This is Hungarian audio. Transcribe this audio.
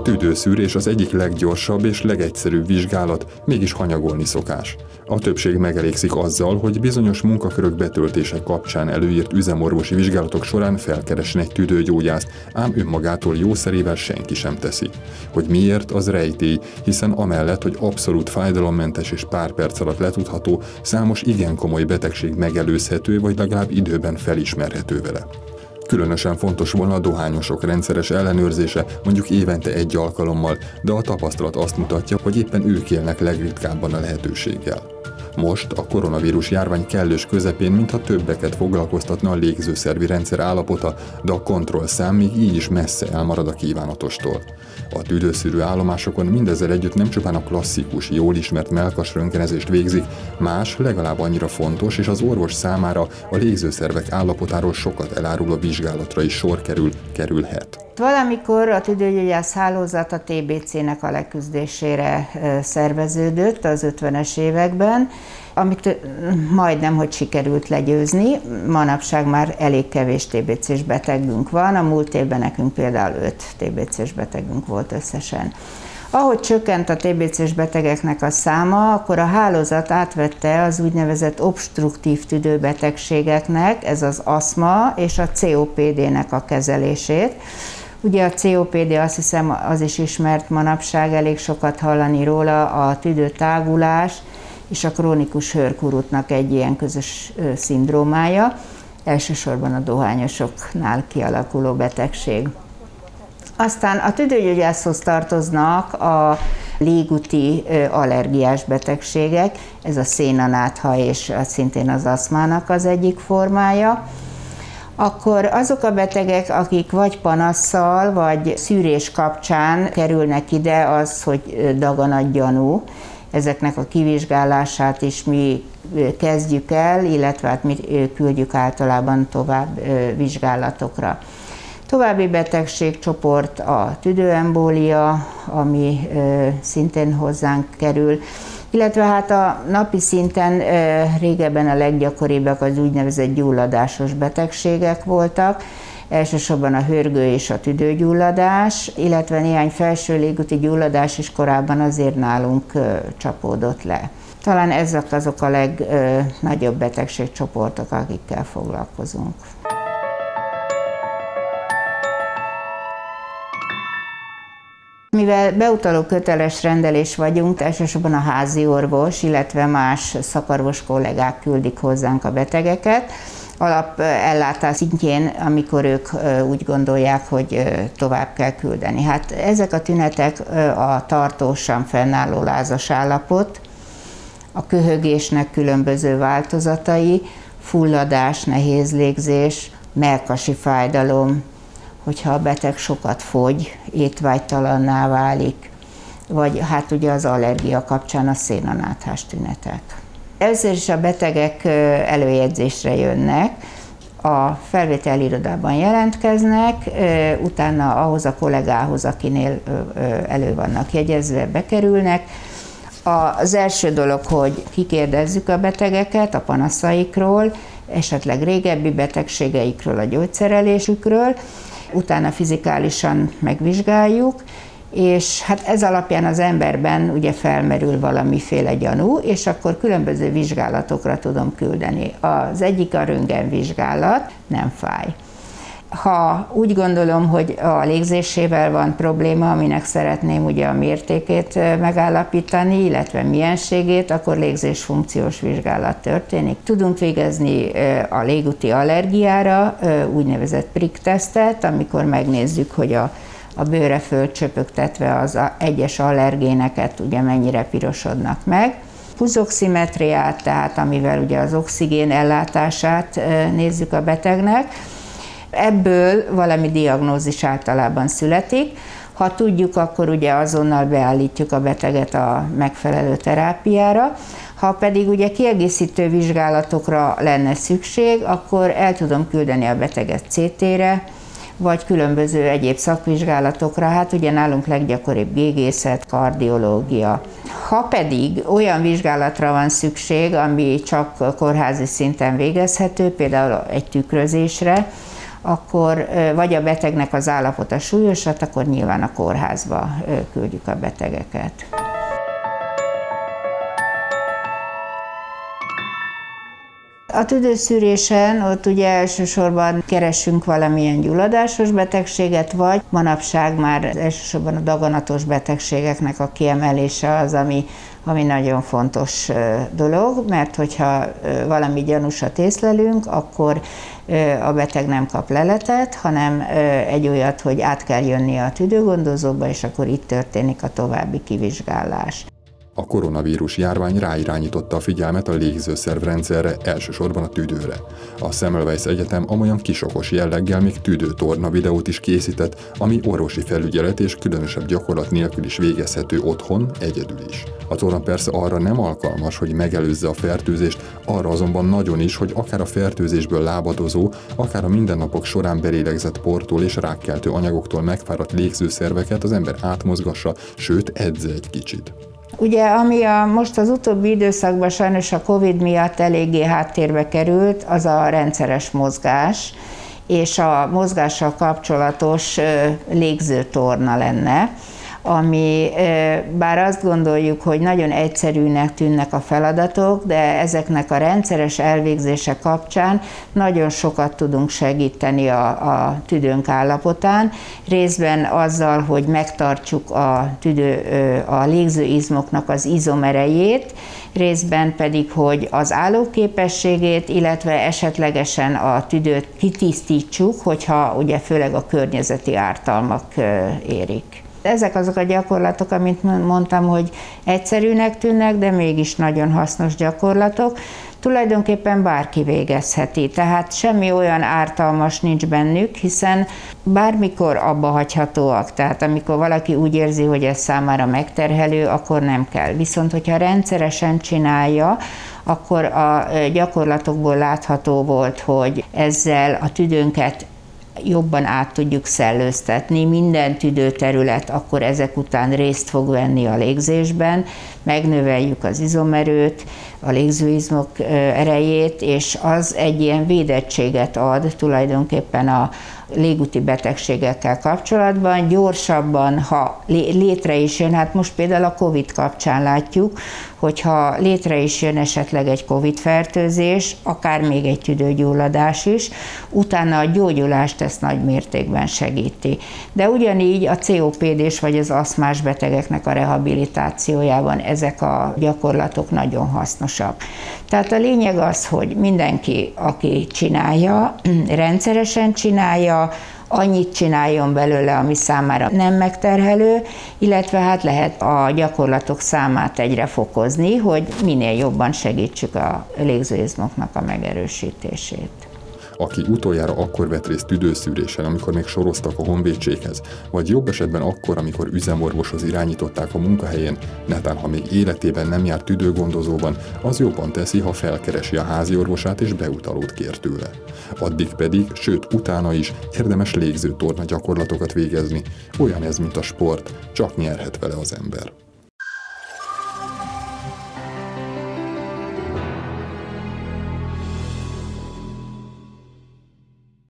tüdőszűrés az egyik leggyorsabb és legegyszerűbb vizsgálat, mégis hanyagolni szokás. A többség megelégszik azzal, hogy bizonyos munkakörök betöltése kapcsán előírt üzemorvosi vizsgálatok során felkeresne egy tüdőgyógyászt, ám önmagától jószerével senki sem teszi. Hogy miért, az rejtély, hiszen amellett, hogy abszolút fájdalommentes és pár perc alatt letudható, számos igen komoly betegség megelőzhető vagy legalább időben felismerhető vele. Különösen fontos volna a dohányosok rendszeres ellenőrzése, mondjuk évente egy alkalommal, de a tapasztalat azt mutatja, hogy éppen ők élnek legritkábban a lehetőséggel. Most a koronavírus járvány kellős közepén mintha többeket foglalkoztatna a légzőszervi rendszer állapota, de a kontrollszám még így is messze elmarad a kívánatostól. A tüdőszűrő állomásokon mindezzel együtt nem csupán a klasszikus, jól ismert mellkasröntgenezést végzik, más, legalább annyira fontos, és az orvos számára a légzőszervek állapotáról sokat eláruló vizsgálatra is sor kerülhet. Valamikor a tüdőgyógyász hálózat a TBC-nek a leküzdésére szerveződött az 50-es években, amit majdnem, hogy sikerült legyőzni. Manapság már elég kevés TBC-s betegünk van, a múlt évben nekünk például 5 TBC-s betegünk volt összesen. Ahogy csökkent a TBC-s betegeknek a száma, akkor a hálózat átvette az úgynevezett obstruktív tüdőbetegségeknek, ez az aszma és a COPD-nek a kezelését. Ugye a COPD, azt hiszem, az is ismert manapság, elég sokat hallani róla, a tüdőtágulás és a krónikus hőrkurutnak egy ilyen közös szindrómája, elsősorban a dohányosoknál kialakuló betegség. Aztán a tüdőgyógyászhoz tartoznak a légúti allergiás betegségek, ez a szénanátha és szintén az aszmának az egyik formája. Akkor azok a betegek, akik vagy panasszal, vagy szűrés kapcsán kerülnek ide, az, hogy daganatgyanú, ezeknek a kivizsgálását is mi kezdjük el, illetve hát mi küldjük általában tovább vizsgálatokra. További betegségcsoport a tüdőembólia, ami szintén hozzánk kerül, illetve hát a napi szinten régebben a leggyakoribbak az úgynevezett gyulladásos betegségek voltak, elsősorban a hörgő és a tüdőgyulladás, illetve néhány felső légúti gyulladás is korábban azért nálunk csapódott le. Talán ezek azok a legnagyobb betegségcsoportok, akikkel foglalkozunk. Mivel beutaló köteles rendelés vagyunk, elsősorban a házi orvos, illetve más szakorvos kollégák küldik hozzánk a betegeket, alapellátás szintjén, amikor ők úgy gondolják, hogy tovább kell küldeni. Hát ezek a tünetek a tartósan fennálló lázas állapot, a köhögésnek különböző változatai, fulladás, nehéz légzés, mellkasi fájdalom, hogyha a beteg sokat fogy, étvágytalanná válik, vagy hát ugye az allergia kapcsán a szénanáthás tünetek. Először is a betegek előjegyzésre jönnek, a felvételi irodában jelentkeznek, utána ahhoz a kollégához, akinél elő vannak jegyezve, bekerülnek. Az első dolog, hogy kikérdezzük a betegeket a panaszaikról, esetleg régebbi betegségeikről, a gyógyszerelésükről, utána fizikálisan megvizsgáljuk, és hát ez alapján az emberben ugye felmerül valamiféle gyanú, és akkor különböző vizsgálatokra tudom küldeni. Az egyik a röntgenvizsgálat, nem fáj. Ha úgy gondolom, hogy a légzésével van probléma, aminek szeretném ugye a mértékét megállapítani, illetve mienségét, akkor légzésfunkciós vizsgálat történik. Tudunk végezni a légúti allergiára úgynevezett prick-tesztet, amikor megnézzük, hogy a bőre fölcsöpögtetve az egyes allergéneket ugye mennyire pirosodnak meg. Puzoximetriát, tehát amivel ugye az oxigén ellátását nézzük a betegnek. Ebből valami diagnózis általában születik. Ha tudjuk, akkor ugye azonnal beállítjuk a beteget a megfelelő terápiára. Ha pedig ugye kiegészítő vizsgálatokra lenne szükség, akkor el tudom küldeni a beteget CT-re, vagy különböző egyéb szakvizsgálatokra, hát ugye nálunk leggyakoribb gégészet, kardiológia. Ha pedig olyan vizsgálatra van szükség, ami csak kórházi szinten végezhető, például egy tükrözésre, akkor vagy a betegnek az állapota súlyosat, akkor nyilván a kórházba küldjük a betegeket. A tüdőszűrésen ott ugye elsősorban keresünk valamilyen gyulladásos betegséget, vagy manapság már elsősorban a daganatos betegségeknek a kiemelése az, ami nagyon fontos dolog, mert hogyha valami gyanúsat észlelünk, akkor a beteg nem kap leletet, hanem egy olyat, hogy át kell jönnie a tüdőgondozóba, és akkor itt történik a további kivizsgálás. A koronavírus járvány ráirányította a figyelmet a légzőszervrendszerre, elsősorban a tüdőre. A Semmelweis Egyetem amolyan kisokos jelleggel még tüdőtorna videót is készített, ami orvosi felügyelet és különösebb gyakorlat nélkül is végezhető otthon, egyedül is. A torna persze arra nem alkalmas, hogy megelőzze a fertőzést, arra azonban nagyon is, hogy akár a fertőzésből lábadozó, akár a mindennapok során belélegzett portól és rákkeltő anyagoktól megfáradt légzőszerveket az ember átmozgassa, sőt edze egy kicsit. Ugye, ami most az utóbbi időszakban sajnos a Covid miatt eléggé háttérbe került, az a rendszeres mozgás, és a mozgással kapcsolatos légzőtorna lenne, ami bár azt gondoljuk, hogy nagyon egyszerűnek tűnnek a feladatok, de ezeknek a rendszeres elvégzése kapcsán nagyon sokat tudunk segíteni a tüdőnk állapotán, részben azzal, hogy megtartsuk a légzőizmoknak az izomerejét, részben pedig, hogy az állóképességét, illetve esetlegesen a tüdőt kitisztítsuk, hogyha ugye főleg a környezeti ártalmak érik. Ezek azok a gyakorlatok, amit mondtam, hogy egyszerűnek tűnnek, de mégis nagyon hasznos gyakorlatok. Tulajdonképpen bárki végezheti, tehát semmi olyan ártalmas nincs bennük, hiszen bármikor abba hagyhatóak, tehát amikor valaki úgy érzi, hogy ez számára megterhelő, akkor nem kell. Viszont, hogyha rendszeresen csinálja, akkor a gyakorlatokból látható volt, hogy ezzel a tüdőnket jobban át tudjuk szellőztetni, minden tüdőterület akkor ezek után részt fog venni a légzésben, megnöveljük az izomerőt, a légzőizmok erejét, és az egy ilyen védettséget ad tulajdonképpen a légúti betegségekkel kapcsolatban, gyorsabban, ha létre is jön, hát most például a Covid kapcsán látjuk, hogyha létre is jön esetleg egy Covid-fertőzés, akár még egy tüdőgyulladás is, utána a gyógyulást ezt nagy mértékben segíti. De ugyanígy a COPD-s vagy az aszmás betegeknek a rehabilitációjában ezek a gyakorlatok nagyon hasznosak. Tehát a lényeg az, hogy mindenki, aki csinálja, rendszeresen csinálja, annyit csináljon belőle, ami számára nem megterhelő, illetve hát lehet a gyakorlatok számát egyre fokozni, hogy minél jobban segítsük a légzőizmoknak a megerősítését. Aki utoljára akkor vett részt tüdőszűrésen, amikor még soroztak a honvédséghez, vagy jobb esetben akkor, amikor üzemorvoshoz irányították a munkahelyén, netán ha még életében nem járt tüdőgondozóban, az jobban teszi, ha felkeresi a háziorvosát és beutalót kér tőle. Addig pedig, sőt utána is érdemes légzőtorna gyakorlatokat végezni. Olyan ez, mint a sport, csak nyerhet vele az ember.